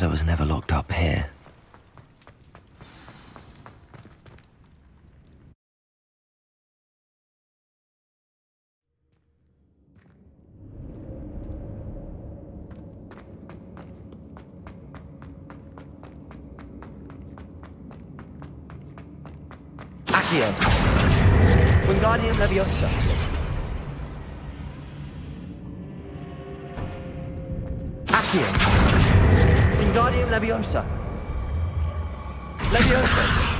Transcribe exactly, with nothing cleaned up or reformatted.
ladder was never locked up here. Accio. Wingardium Leviosa. Accio. Wingardium Leviosa. Leviosa.